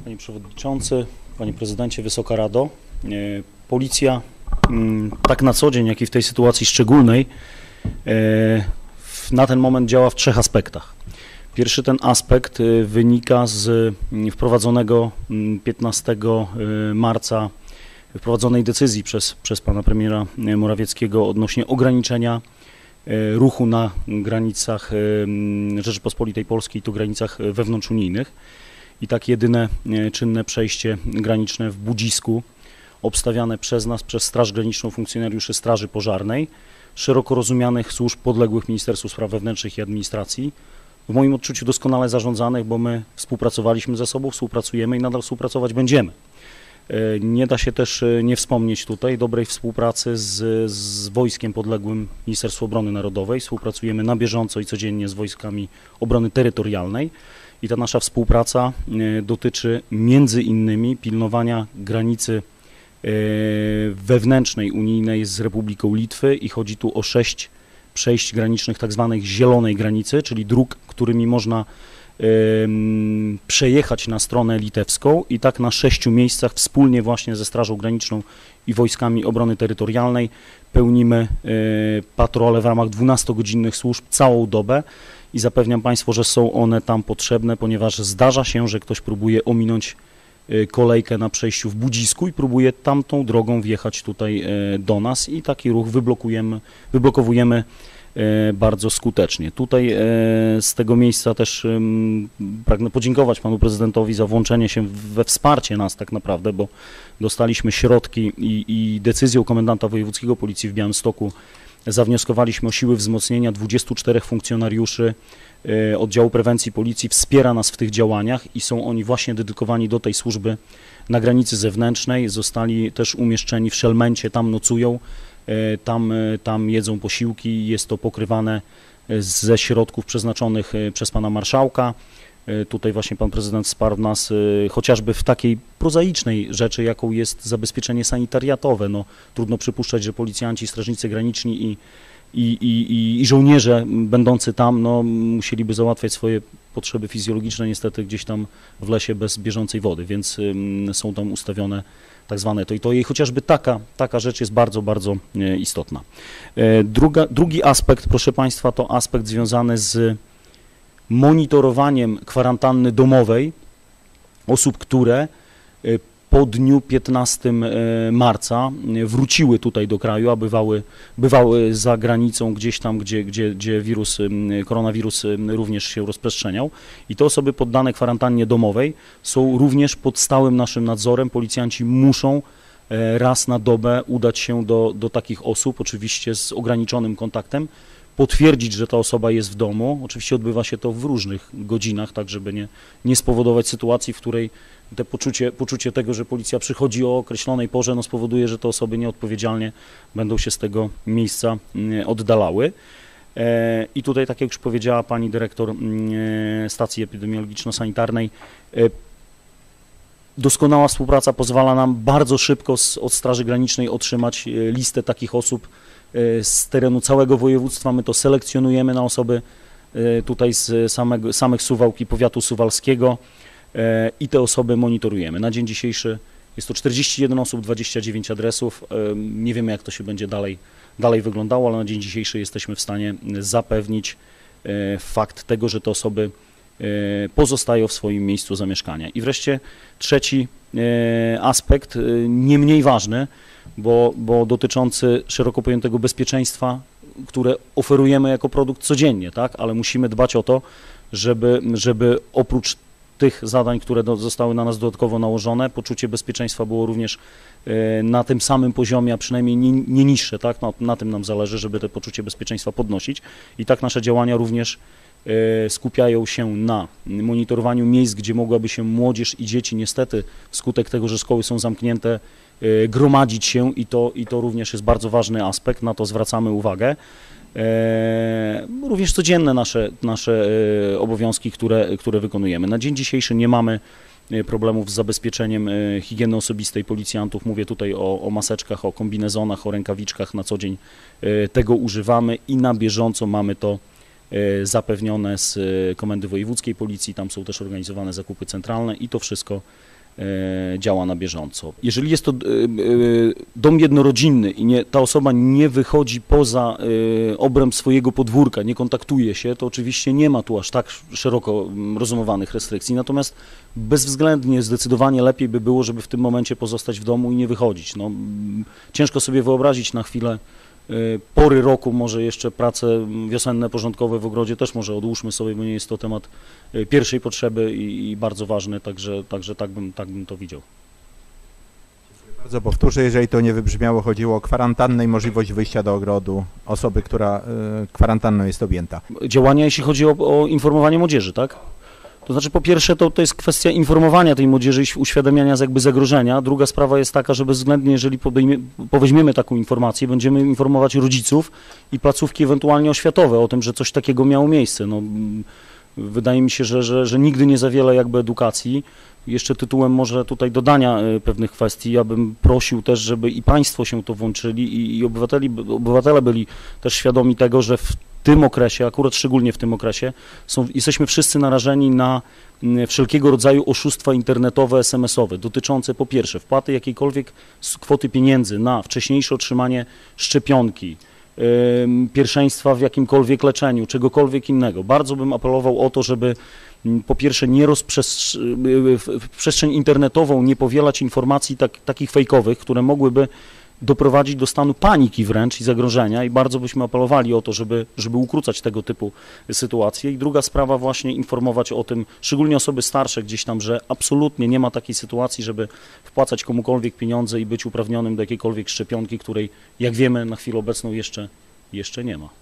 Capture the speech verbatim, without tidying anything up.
Panie Przewodniczący, Panie Prezydencie, Wysoka Rado, Policja tak na co dzień, jak i w tej sytuacji szczególnej na ten moment działa w trzech aspektach. Pierwszy ten aspekt wynika z wprowadzonego piętnastego marca wprowadzonej decyzji przez, przez pana premiera Morawieckiego odnośnie ograniczenia ruchu na granicach Rzeczypospolitej Polskiej, to granicach wewnątrzunijnych. I tak jedyne czynne przejście graniczne w Budzisku, obstawiane przez nas, przez Straż Graniczną, funkcjonariuszy Straży Pożarnej, szeroko rozumianych służb podległych Ministerstwu Spraw Wewnętrznych i Administracji, w moim odczuciu doskonale zarządzanych, bo my współpracowaliśmy ze sobą, współpracujemy i nadal współpracować będziemy. Nie da się też nie wspomnieć tutaj dobrej współpracy z, z wojskiem podległym Ministerstwu Obrony Narodowej. Współpracujemy na bieżąco i codziennie z wojskami obrony terytorialnej i ta nasza współpraca dotyczy między innymi pilnowania granicy wewnętrznej unijnej z Republiką Litwy i chodzi tu o sześć przejść granicznych tak zwanych zielonej granicy, czyli dróg, którymi można przejechać na stronę litewską i tak na sześciu miejscach wspólnie właśnie ze Strażą Graniczną i Wojskami Obrony Terytorialnej pełnimy patrole w ramach dwunastogodzinnych służb całą dobę i zapewniam Państwo, że są one tam potrzebne, ponieważ zdarza się, że ktoś próbuje ominąć kolejkę na przejściu w Budzisku i próbuje tamtą drogą wjechać tutaj do nas i taki ruch wyblokujemy, wyblokowujemy bardzo skutecznie. Tutaj z tego miejsca też pragnę podziękować panu prezydentowi za włączenie się we wsparcie nas tak naprawdę, bo dostaliśmy środki i, i decyzją komendanta wojewódzkiego Policji w Białymstoku zawnioskowaliśmy o siły wzmocnienia. dwudziestu czterech funkcjonariuszy oddziału prewencji Policji wspiera nas w tych działaniach i są oni właśnie dedykowani do tej służby na granicy zewnętrznej. Zostali też umieszczeni w Szelmencie, tam nocują. Tam, tam jedzą posiłki, jest to pokrywane ze środków przeznaczonych przez pana marszałka. Tutaj właśnie pan prezydent wsparł nas chociażby w takiej prozaicznej rzeczy, jaką jest zabezpieczenie sanitariatowe. No, trudno przypuszczać, że policjanci, strażnicy graniczni i, i, i, i żołnierze będący tam no, musieliby załatwiać swoje potrzeby fizjologiczne niestety gdzieś tam w lesie bez bieżącej wody, więc są tam ustawione tak zwane to i to i chociażby taka, taka rzecz jest bardzo, bardzo istotna. Druga, drugi aspekt, proszę Państwa, to aspekt związany z monitorowaniem kwarantanny domowej osób, które po dniu piętnastego marca wróciły tutaj do kraju, a bywały, bywały za granicą gdzieś tam, gdzie, gdzie, gdzie wirus, koronawirus również się rozprzestrzeniał i te osoby poddane kwarantannie domowej są również pod stałym naszym nadzorem. Policjanci muszą raz na dobę udać się do, do takich osób, oczywiście z ograniczonym kontaktem, potwierdzić, że ta osoba jest w domu. Oczywiście odbywa się to w różnych godzinach, tak żeby nie, nie spowodować sytuacji, w której te poczucie, poczucie tego, że policja przychodzi o określonej porze, no spowoduje, że te osoby nieodpowiedzialnie będą się z tego miejsca oddalały. I tutaj, tak jak już powiedziała pani dyrektor stacji epidemiologiczno-sanitarnej, doskonała współpraca pozwala nam bardzo szybko z, od Straży Granicznej otrzymać listę takich osób z terenu całego województwa. My to selekcjonujemy na osoby tutaj z samego, samych Suwałk i powiatu suwalskiego i te osoby monitorujemy. Na dzień dzisiejszy jest to czterdzieści jeden osób, dwadzieścia dziewięć adresów. Nie wiemy, jak to się będzie dalej, dalej wyglądało, ale na dzień dzisiejszy jesteśmy w stanie zapewnić fakt tego, że te osoby pozostają w swoim miejscu zamieszkania. I wreszcie trzeci aspekt, nie mniej ważny, bo, bo dotyczący szeroko pojętego bezpieczeństwa, które oferujemy jako produkt codziennie, tak? Ale musimy dbać o to, żeby, żeby oprócz tych zadań, które do, zostały na nas dodatkowo nałożone, poczucie bezpieczeństwa było również y, na tym samym poziomie, a przynajmniej nie, nie niższe, tak? No, na tym nam zależy, żeby to poczucie bezpieczeństwa podnosić i tak nasze działania również y, skupiają się na monitorowaniu miejsc, gdzie mogłaby się młodzież i dzieci niestety wskutek tego, że szkoły są zamknięte, y, gromadzić się i to, i to również jest bardzo ważny aspekt, na to zwracamy uwagę. E, również codzienne nasze, nasze e, obowiązki, które, które wykonujemy. Na dzień dzisiejszy nie mamy problemów z zabezpieczeniem e, higieny osobistej policjantów. Mówię tutaj o, o maseczkach, o kombinezonach, o rękawiczkach. Na co dzień e, tego używamy i na bieżąco mamy to e, zapewnione z e, Komendy Wojewódzkiej Policji. Tam są też organizowane zakupy centralne i to wszystko działa na bieżąco. Jeżeli jest to dom jednorodzinny i nie, ta osoba nie wychodzi poza obręb swojego podwórka, nie kontaktuje się, to oczywiście nie ma tu aż tak szeroko rozumowanych restrykcji, natomiast bezwzględnie, zdecydowanie lepiej by było, żeby w tym momencie pozostać w domu i nie wychodzić. No, ciężko sobie wyobrazić na chwilę pory roku, może jeszcze prace wiosenne, porządkowe w ogrodzie też może odłóżmy sobie, bo nie jest to temat pierwszej potrzeby i, i bardzo ważny, także, także tak, bym, tak bym to widział. Bardzo powtórzę, jeżeli to nie wybrzmiało, chodziło o kwarantannę i możliwość wyjścia do ogrodu osoby, która y, kwarantanną jest objęta. Działania, jeśli chodzi o, o informowanie młodzieży, tak? To znaczy, po pierwsze, to, to jest kwestia informowania tej młodzieży i uświadamiania jakby zagrożenia. Druga sprawa jest taka, że bezwzględnie, jeżeli podejmie, poweźmiemy taką informację, będziemy informować rodziców i placówki ewentualnie oświatowe o tym, że coś takiego miało miejsce. No, wydaje mi się, że, że, że nigdy nie za wiele jakby edukacji. Jeszcze tytułem może tutaj dodania pewnych kwestii, ja bym prosił też, żeby i państwo się to włączyli i, i obywateli, obywatele byli też świadomi tego, że w tym okresie, akurat szczególnie w tym okresie, są, jesteśmy wszyscy narażeni na wszelkiego rodzaju oszustwa internetowe, es em esowe, dotyczące po pierwsze wpłaty jakiejkolwiek kwoty pieniędzy na wcześniejsze otrzymanie szczepionki, yy, pierwszeństwa w jakimkolwiek leczeniu, czegokolwiek innego. Bardzo bym apelował o to, żeby po pierwsze nie rozprzestrzeń, w przestrzeń internetową nie powielać informacji tak, takich fejkowych, które mogłyby doprowadzić do stanu paniki wręcz i zagrożenia i bardzo byśmy apelowali o to, żeby, żeby ukrócać tego typu sytuacje. I druga sprawa właśnie informować o tym, szczególnie osoby starsze gdzieś tam, że absolutnie nie ma takiej sytuacji, żeby wpłacać komukolwiek pieniądze i być uprawnionym do jakiejkolwiek szczepionki, której jak wiemy na chwilę obecną jeszcze, jeszcze nie ma.